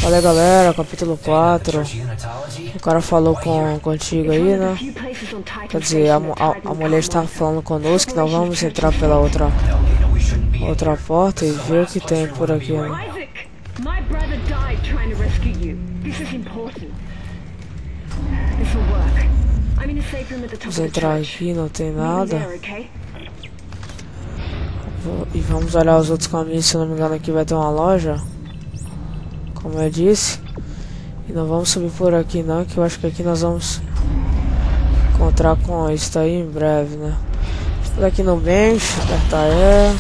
Fala aí, galera, capítulo 4. O cara falou contigo aí, né? Quer dizer, a mulher está falando conosco que nós vamos entrar pela outra porta e ver o que tem por aqui, né? Vamos entrar aqui, não tem nada. E vamos olhar os outros caminhos, se não me engano aqui vai ter uma loja, como eu disse. E não vamos subir por aqui não, que eu acho que aqui nós vamos encontrar com isso aí em breve, né? Estou aqui no bench, apertar E.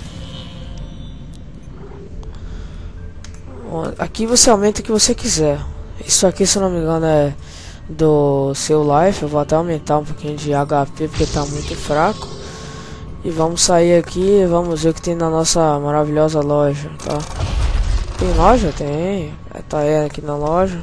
Aqui você aumenta o que você quiser. Isso aqui, se não me engano, é do seu life. Eu vou até aumentar um pouquinho de HP porque tá muito fraco. E vamos sair aqui e vamos ver o que tem na nossa maravilhosa loja, tá? Tem loja? Tem. Tá aqui na loja.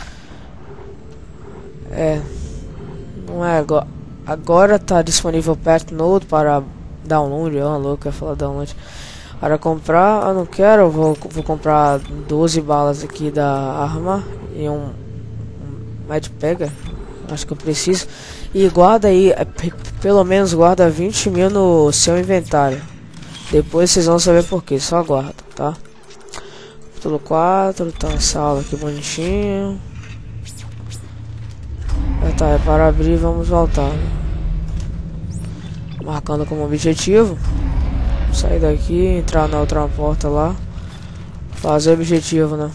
Não é agora. Agora tá disponível Pet Node para download. Eu louco, eu falar download. Para comprar, eu não quero. Eu vou comprar 12 balas aqui da arma e um Mad Pega. Acho que eu preciso. E guarda aí, pelo menos guarda 20 mil no seu inventário. Depois vocês vão saber porquê, só guarda, tá? Capítulo 4, tá essa aula aqui bonitinho. É para abrir, vamos voltar, né? Marcando como objetivo. Sair daqui, entrar na outra porta lá. Fazer o objetivo, né?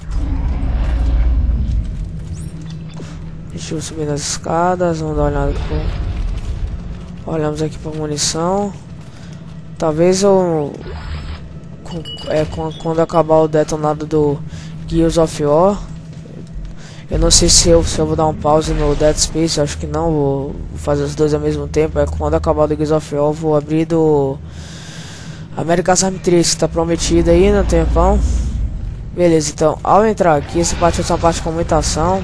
Deixa eu subir nas escadas, vamos dar uma olhada aqui. Olhamos aqui para munição. Talvez eu quando acabar o detonado do Gears of War. Eu não sei se eu vou dar um pause no Dead Space, acho que não, vou fazer os dois ao mesmo tempo. Quando acabar o do Gears of War, eu vou abrir do America's Army 3, que tá prometido aí no tempão. Beleza, então, ao entrar aqui, essa parte é uma parte com muita ação.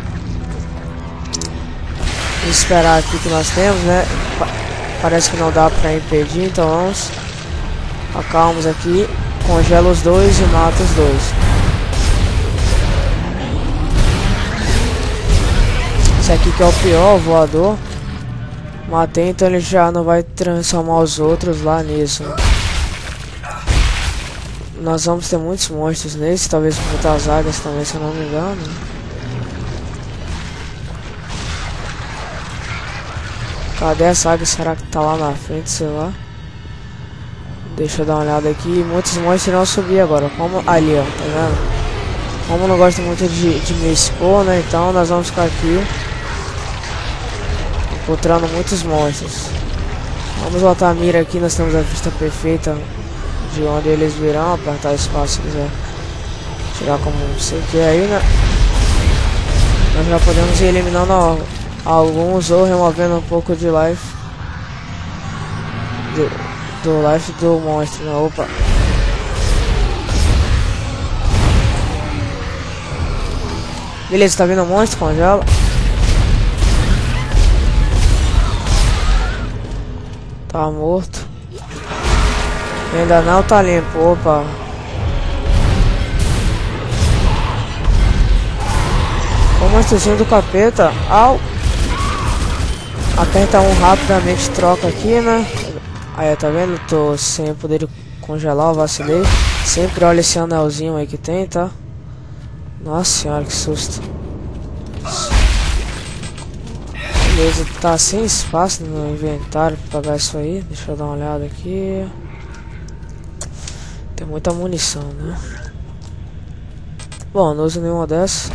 Vamos esperar aqui que nós temos, né? Parece que não dá pra impedir, então vamos. Acalmos aqui, congela os dois e mata os dois. Esse aqui que é o pior, o voador. Matei, então ele já não vai transformar os outros lá nisso, né? Nós vamos ter muitos monstros nesse, talvez muitas águas também, se eu não me engano. Cadê essa águia? Será que tá lá na frente, sei lá? Deixa eu dar uma olhada aqui. Muitos monstros irão subir agora. Como ali, ó, tá vendo? Como eu não gosto muito de me expor, né? Então nós vamos ficar aqui encontrando muitos monstros. Vamos voltar a mira aqui. Nós temos a vista perfeita de onde eles virão. Apertar espaço se quiser tirar como você quer aí, né? Nós já podemos ir eliminando alguns ou removendo um pouco de life do life do monstro, né? Opa. Beleza, tá vendo o monstro? Congela. Tá morto. Ainda não tá limpo. Opa. O monstrozinho do capeta. Au. Aperta um rapidamente, troca aqui, né? Aí, tá vendo? Tô sem poder congelar, eu vacilei. Sempre olha esse anelzinho aí que tem, tá? Nossa senhora, que susto. Beleza, tá sem espaço no inventário pra pegar isso aí. Deixa eu dar uma olhada aqui. Tem muita munição, né? Bom, não uso nenhuma dessas.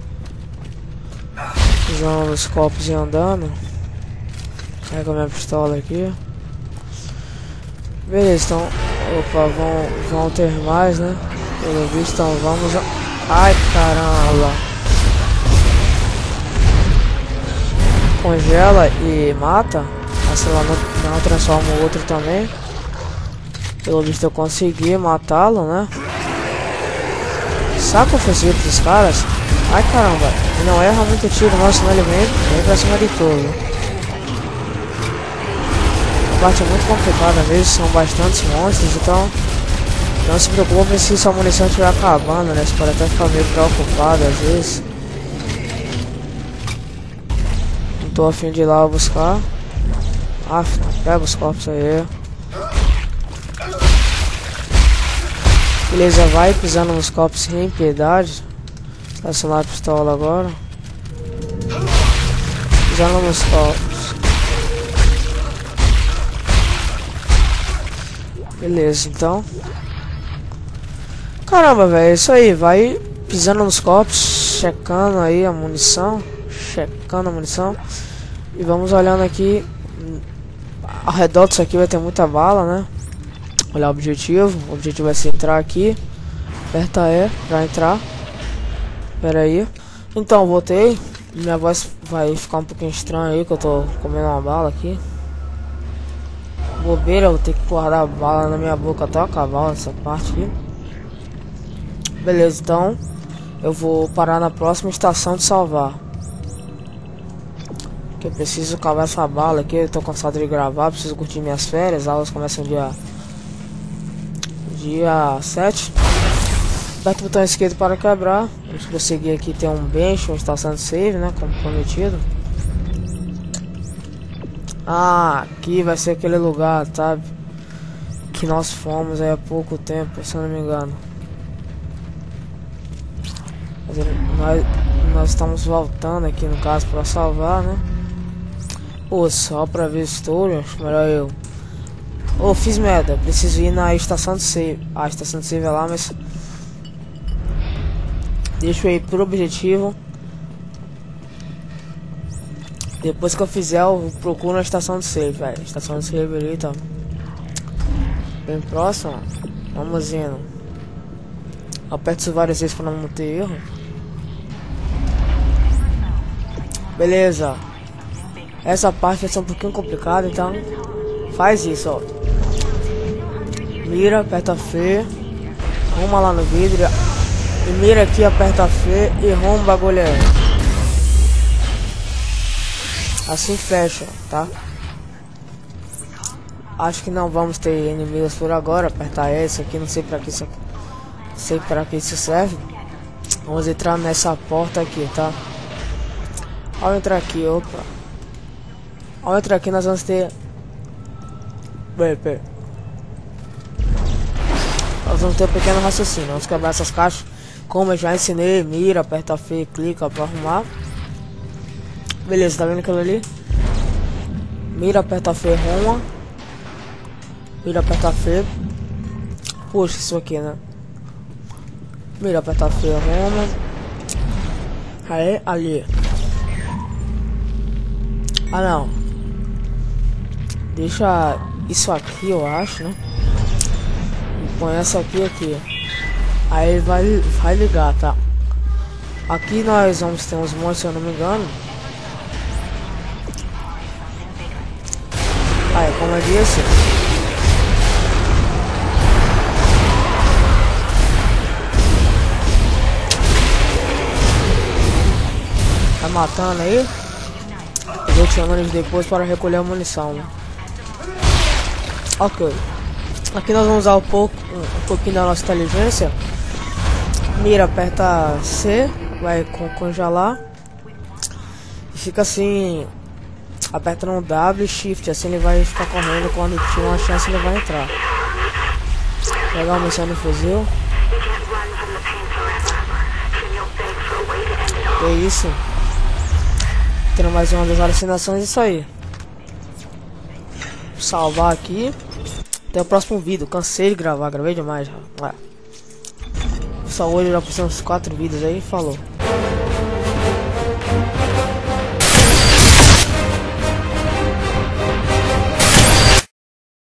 Usando os copos e andando. Pega a minha pistola aqui. Beleza, então. Opa, vão ter mais, né? Pelo visto, então vamos. Ai, caramba! Congela e mata. Assim lá não transforma o outro também. Pelo visto, eu consegui matá-lo, né? Saca o fuzil dos caras. Ai, caramba! Ele não erra muito tiro, nossa, não ele vem pra cima de tudo. A parte é muito complicada mesmo, são bastantes monstros, então Não se preocupe se sua munição estiver acabando, né? Você pode até ficar meio preocupado às vezes. Não tô afim de ir lá buscar. Ah, pega os copos aí. Beleza, vai pisando nos copos sem piedade. Acionar a pistola agora. Pisando nos copos. Beleza, então. Caramba, velho, é isso aí. Vai pisando nos copos, checando aí a munição. Checando a munição. E vamos olhando aqui. Ao redor disso aqui vai ter muita bala, né? Olhar o objetivo. O objetivo vai ser entrar aqui. Aperta E pra entrar. Pera aí. Então, voltei. Minha voz vai ficar um pouquinho estranha aí, que eu tô comendo uma bala aqui. Bobeira, eu vou ter que guardar a bala na minha boca até acabar essa parte aqui. Beleza, então eu vou parar na próxima estação de salvar. Que eu preciso acabar essa bala aqui. Eu tô cansado de gravar, preciso curtir minhas férias. As aulas começam dia 7. Aperta o botão esquerdo para quebrar. Vamos prosseguir aqui. Tem um bench, uma estação de save, né? Como prometido. Ah, aqui vai ser aquele lugar, tá? Que nós fomos aí há pouco tempo, se eu não me engano. Nós estamos voltando aqui no caso para salvar, né? Pô, só pra ver story, acho melhor eu. Ô, fiz merda, preciso ir na estação de save. Ah, a estação de save é lá, mas deixa eu ir pro objetivo. Depois que eu fizer, eu procuro na estação de save, velho. Estação de save ali, tá bem próximo. Vamos indo. Aperto isso várias vezes pra não ter erro. Beleza. Essa parte vai ser um pouquinho complicada, então faz isso, ó. Mira, aperta F. Arruma lá no vidro. E mira aqui, aperta F e arruma o bagulho aí. Assim fecha, tá? Acho que não vamos ter inimigos por agora. Apertar esse aqui, não sei pra que isso aqui. Não sei pra que isso serve. Vamos entrar nessa porta aqui, tá? Ao entrar aqui, opa. Ao entrar aqui nós vamos ter... Pera. Nós vamos ter um pequeno raciocínio. Vamos quebrar essas caixas. Como eu já ensinei, mira, aperta F, clica pra arrumar. Beleza, tá vendo aquilo ali? Mira, aperta F, arruma. Mira, aperta F. Puxa isso aqui, né? Mira, aperta F, arruma. Aí, ali. Ah, não. Deixa isso aqui, eu acho, né? E põe essa aqui. Aí vai ligar, tá? Aqui nós vamos ter uns monstros, se eu não me engano. Aí, como eu disse, tá matando aí. Eu vou te chamando eles depois para recolher a munição, né? Ok. Aqui nós vamos usar um pouquinho da nossa inteligência. Mira, aperta C, vai congelar. E fica assim, aperta no W e Shift, assim ele vai ficar correndo. Quando tiver uma chance ele vai entrar. Pegar a munição no fuzil. É isso. Tendo mais uma das alucinações, isso aí. Vou salvar aqui. Até o próximo vídeo. Cansei de gravar, gravei demais já. Só hoje já postei uns 4 vídeos aí. Falou.